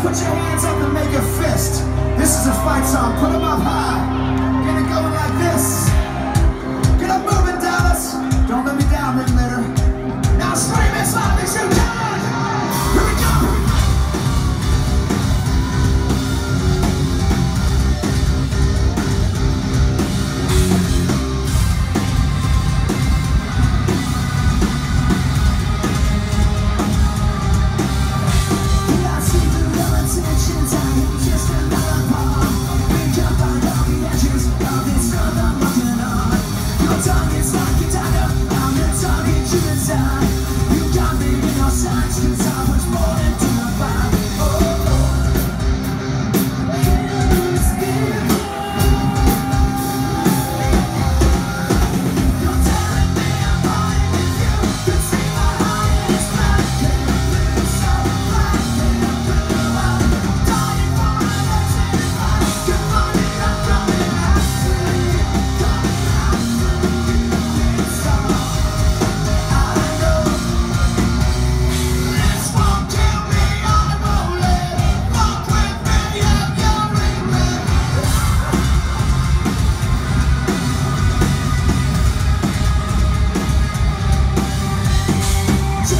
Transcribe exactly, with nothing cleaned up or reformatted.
Put your hands up and make a fist. This is a fight song. Put them up high.